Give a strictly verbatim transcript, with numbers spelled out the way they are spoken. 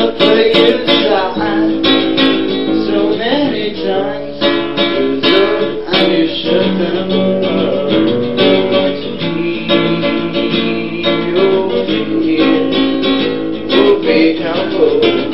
put you aside so many times. And you shut them up to keep your fear will be comfortable.